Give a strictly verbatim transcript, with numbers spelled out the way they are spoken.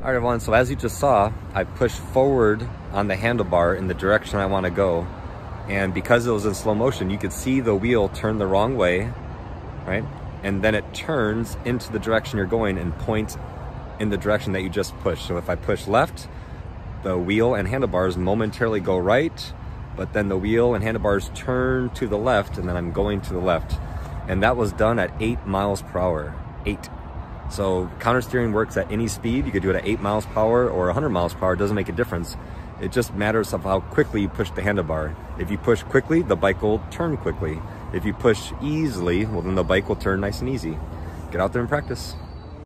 All right, everyone, so as you just saw, I pushed forward on the handlebar in the direction I want to go. And because it was in slow motion, you could see the wheel turn the wrong way, right? And then it turns into the direction you're going and points in the direction that you just pushed. So if I push left, the wheel and handlebars momentarily go right, but then the wheel and handlebars turn to the left, and then I'm going to the left. And that was done at eight miles per hour, eight. So counter steering works at any speed. You could do it at eight miles per hour or one hundred miles per hour. It doesn't make a difference. It just matters of how quickly you push the handlebar. If you push quickly, the bike will turn quickly. If you push easily, well then the bike will turn nice and easy. Get out there and practice.